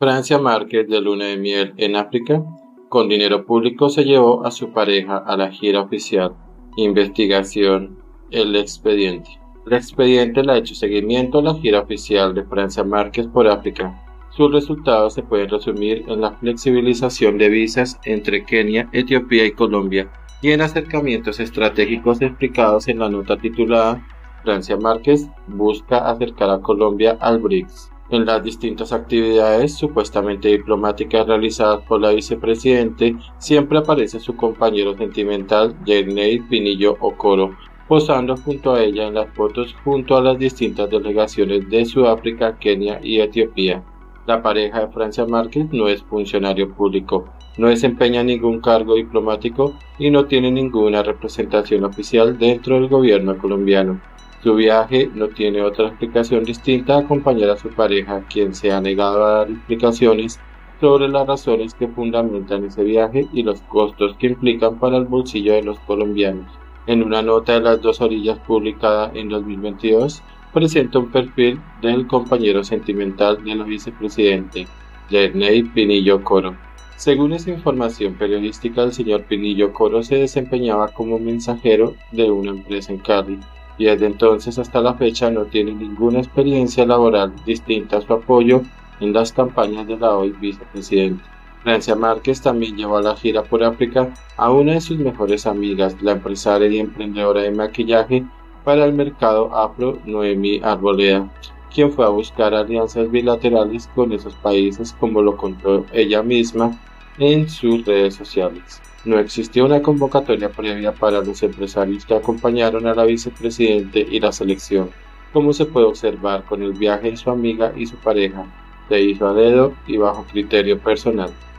Francia Márquez, de luna de miel en África, con dinero público se llevó a su pareja a la gira oficial. Investigación. El expediente. El expediente le ha hecho seguimiento a la gira oficial de Francia Márquez por África. Sus resultados se pueden resumir en la flexibilización de visas entre Kenia, Etiopía y Colombia, y en acercamientos estratégicos explicados en la nota titulada Francia Márquez busca acercar a Colombia al BRICS. En las distintas actividades supuestamente diplomáticas realizadas por la vicepresidente, siempre aparece su compañero sentimental Yerney Pinillo Okoro, posando junto a ella en las fotos junto a las distintas delegaciones de Sudáfrica, Kenia y Etiopía. La pareja de Francia Márquez no es funcionario público, no desempeña ningún cargo diplomático y no tiene ninguna representación oficial dentro del gobierno colombiano. Su viaje no tiene otra explicación distinta a acompañar a su pareja, quien se ha negado a dar explicaciones sobre las razones que fundamentan ese viaje y los costos que implican para el bolsillo de los colombianos. En una nota de las dos orillas publicada en 2022, presenta un perfil del compañero sentimental de la vicepresidente, Yerney Pinillo Okoro. Según esa información periodística, el señor Pinillo Okoro se desempeñaba como mensajero de una empresa en Cali, y desde entonces hasta la fecha no tiene ninguna experiencia laboral distinta a su apoyo en las campañas de la hoy vicepresidenta. Francia Márquez también llevó a la gira por África a una de sus mejores amigas, la empresaria y emprendedora de maquillaje para el mercado afro, Noemí Arboleda, quien fue a buscar alianzas bilaterales con esos países, como lo contó ella misma en sus redes sociales. No existió una convocatoria previa para los empresarios que acompañaron a la vicepresidente y la selección, como se puede observar con el viaje de su amiga y su pareja. Se hizo a dedo y bajo criterio personal.